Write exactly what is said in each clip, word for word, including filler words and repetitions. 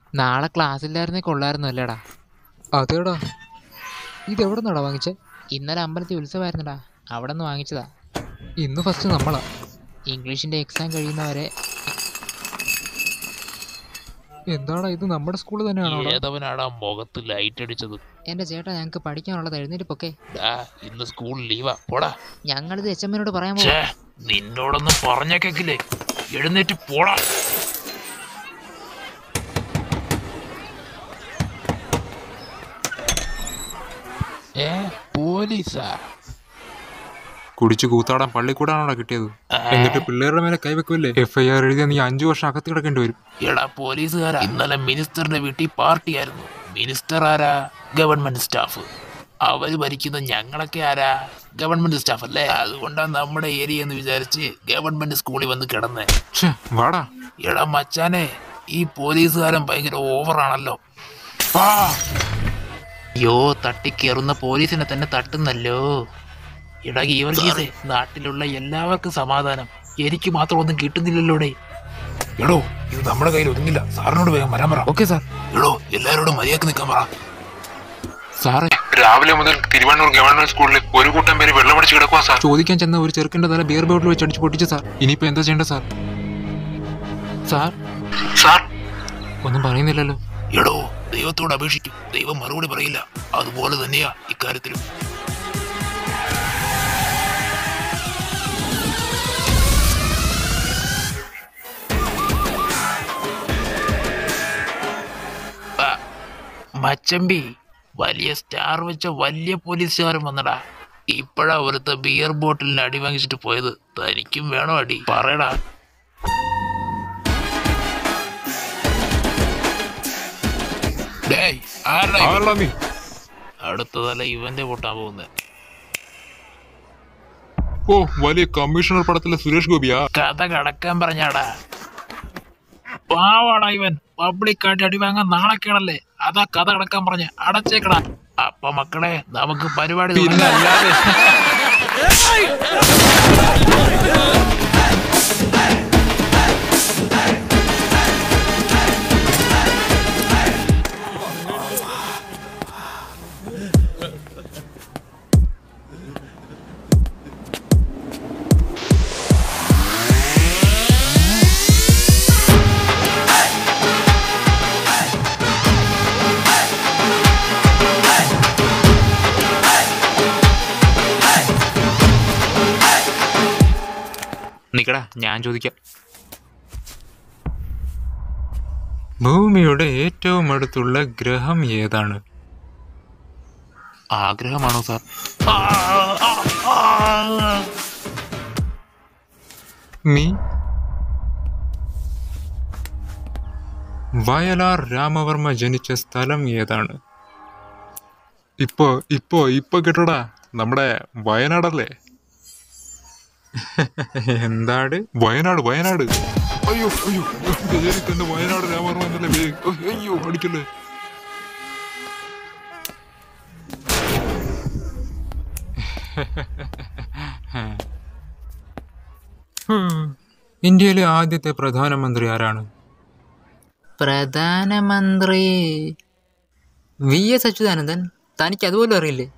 നാളെ ക്ലാസ്സില്ലായിരുന്നേ കൊള്ളായിരുന്നു അല്ലേടാ? അതേടാ. ഇതെവിടെ നിന്നാടാ വാങ്ങിച്ചേ? ഇന്നലെ അമ്പലത്തിൽ ഉത്സവമായിരുന്നടാ, അവിടെ നിന്ന് വാങ്ങിച്ചതാ. ഇന്ന് ഫസ്റ്റ് നമ്മളാ. ഇംഗ്ലീഷിൻ്റെ എക്സാം കഴിയുന്നവരെ. എന്താടാ ഇത്, നമ്മുടെ സ്കൂൾ തന്നെയാണോ? ഏതവനാടാ മുഖത്ത് ലൈറ്റ് അടിച്ചത്? എൻ്റെ ചേട്ടാ, ഞങ്ങൾക്ക് പഠിക്കാനുള്ളത് എഴുന്നേറ്റ്. ഇന്ന് സ്കൂൾ ലീവാ, പോടാ. ഞങ്ങളിത് എച്ച് എമ്മിനോട് പറയാൻ പോവാ. നിന്നോടൊന്നും പറഞ്ഞേക്കില്ലേ, എഴുന്നേറ്റ് പോടാ. ഏ പോലീസാ? കുടിച്ചു കൂത്താടാൻ പള്ളിക്കൂടാണോടാ കിട്ടിയത്? എന്നിട്ട് പിള്ളേരുടെ മേലെ കൈവെക്കുമല്ലേ? എഫ് ഐ ആർ എഴുതിയ നീ അഞ്ചു വർഷം അകത്ത് കിടക്കേണ്ടി വരും. എടാ പോലീസുകാരാ, ഇന്നലെ മിനിസ്റ്ററിന്റെ വീട്ടിൽ പാർട്ടി ആയിരുന്നു. മിനിസ്റ്റർ ആരാ? Government staff. അവര് ഭരിക്കുന്ന ഞങ്ങളൊക്കെ ആരാ? ഗവൺമെന്റ് സ്റ്റാഫ് അല്ലേ? അതുകൊണ്ടാണ് നമ്മുടെ ഏരിയ എന്ന് വിചാരിച്ച് ഗവൺമെന്റ് സ്കൂളിൽ വന്ന് കിടന്നേ. വാടാ. എടാ മച്ചാനെ, ഈ പോലീസുകാരൻ ഭയങ്കര ഓവറാണല്ലോ. അയ്യോ, തട്ടിക്കേറുന്ന പോലീസിനെ തന്നെ തട്ടുന്നല്ലോ. എടാ ഗീവർഗീസേ, നാട്ടിലുള്ള എല്ലാവർക്കും സമാധാനം, എനിക്ക് മാത്രം ഒന്നും കിട്ടുന്നില്ലല്ലോടെ. എടോ, ഇത് നമ്മുടെ കയ്യിൽ ഒതുങ്ങില്ല, സാറിനോട് വേഗം വരാൻ പറ. Okay sir. എടോ, എല്ലാവരോടും മര്യാദക്ക് നിൽക്കാൻ പറ. സാറേ, രാവിലെ മുതൽ തിരുവണ്ണൂർ ഗവൺമെന്റ് സ്കൂളിൽ ഒരു കൂട്ടം പേര് വെള്ളമടിച്ച് കിടക്കുക സാർ. ചോദിക്കാൻ ചെന്ന ഒരു ചെറുക്കൻ്റെ തല ബിയർ ബോട്ടിൽ വെച്ച് അടിച്ച് പൊട്ടിച്ചു സാർ. ഇനിയിപ്പോ എന്താ ചെയ്യേണ്ടത് സാർ? സാർ സാർ ഒന്നും പറയുന്നില്ലല്ലോ. എടോ, ദൈവത്തോട് അപേക്ഷിക്കും, ദൈവം മറുപടി പറയില്ല. അതുപോലെ തന്നെയാ ഇക്കാര്യത്തിലും. മച്ചമ്പി, വലിയ സ്റ്റാർ വെച്ച വലിയ പോലീസുകാരൻ വന്നടാ. ഇപ്പഴാ ഒരുത്ത ബിയർ ബോട്ടിലിന് അടി വാങ്ങിച്ചിട്ട് പോയത്. തനിക്കും വേണോ അടി? പറയടാ. അടുത്തതല്ല ഇവന്റെ പൊട്ടാൻ പോകുന്നത്. ഓ, വലിയ കമ്മീഷണർ പടത്തിലെ സുരേഷ് ഗോപിയാ? കഥ കടക്കാൻ പറഞ്ഞാടാ. പാവാടാ ഇവൻ. പബ്ലിക്കായിട്ട് അടി വാങ്ങാൻ നാളെക്കാണല്ലേ, അതാ കഥ കടക്കാൻ പറഞ്ഞ. അടച്ചേക്കടാ. അപ്പൊ മക്കളെ, നമുക്ക് പരിപാടി. പിന്നല്ലാതെ. നിക്കടാ, ഞാൻ ചോദിക്കാം. ഭൂമിയുടെ ഏറ്റവും അടുത്തുള്ള ഗ്രഹം ഏതാണ്? ആഗ്രഹമാണോ സാർ? നീ വയലാർ രാമവർമ്മ ജനിച്ച സ്ഥലം ഏതാണ്? ഇപ്പൊ ഇപ്പൊ ഇപ്പൊ കേട്ടോടാ, നമ്മുടെ വയനാടല്ലേ? എന്താട്? വയനാട്, വയനാട്. അയ്യോ അയ്യോ, തന്നെ വയനാട് രാമവർമ്മ എന്നല്ലേ? അയ്യോ, അടിക്കല്ലേ. ഇന്ത്യയിലെ ആദ്യത്തെ പ്രധാനമന്ത്രി ആരാണ്? പ്രധാനമന്ത്രി വി എസ് അച്യുതാനന്ദൻ. തനിക്ക് അതുപോലും അറിയില്ലേ?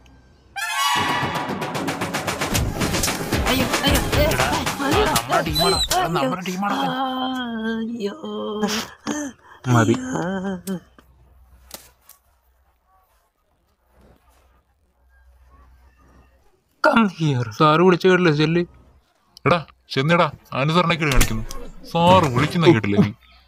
മതി. Come here. സാറ് വിളിച്ചു കേട്ടില്ലേ? ചെല്ലി. എടാ ചെന്നേടാ, അനുസരണക്കേട് കാണിക്കുന്നു. സാറ് വിളിക്കുന്ന കേട്ടില്ലേ?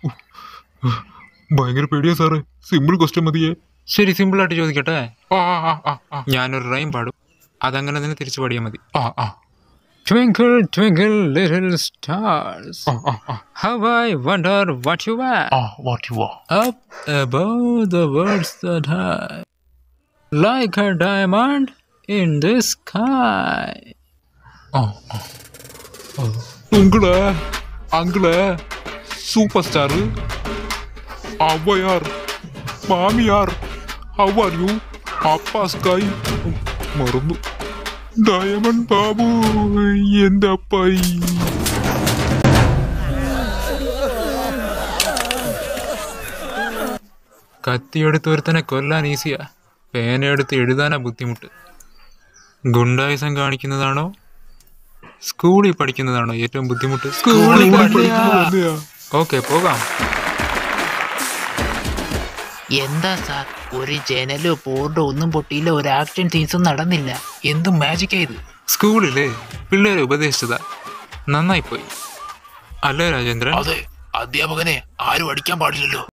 ഭയങ്കര പേടിയാ സാറ്. സിമ്പിൾ ക്വസ്റ്റ്യൻ മതിയേ. ശരി, സിമ്പിൾ ആയിട്ട് ചോദിക്കട്ടെ. ഞാനൊരു റൈം പാടും, അതങ്ങനെ തന്നെ തിരിച്ചു പാടിയാൽ മതി. ആ ആ Twinkle, twinkle, little stars. Oh, oh, oh. How I wonder what you are. Oh, what you are. Up above the worlds that high, like a diamond in the sky. Oh, oh, oh. Uncle, uncle, superstar. Avayar, Mamiyar, how are you? Appa sky. Marundu. Diamond Babu, എന്റെ അപ്പായി. കത്തിയെടുത്ത് ഒരുത്തനെ കൊല്ലാൻ ഈസിയാ, പേനയെടുത്ത് എഴുതാനാ ബുദ്ധിമുട്ട്. ഗുണ്ടായുസം കാണിക്കുന്നതാണോ സ്കൂളിൽ പഠിക്കുന്നതാണോ ഏറ്റവും ബുദ്ധിമുട്ട്? Okay, പോകാം. എന്താ സാർ, ഒരു ജനലോ ബോർഡോ ഒന്നും പൊട്ടിയില്ല, ഒരു ആക്ഷൻ സീൻസും നടന്നില്ല. എന്തും മാജിക്കാ ഇത്. സ്കൂളില് പിള്ളേരെ ഉപദേശിച്ചതാ, നന്നായി പോയി അല്ലേ രാജേന്ദ്രൻ? അതെ, അധ്യാപകനെ ആരും അടിക്കാൻ പാടില്ലല്ലോ.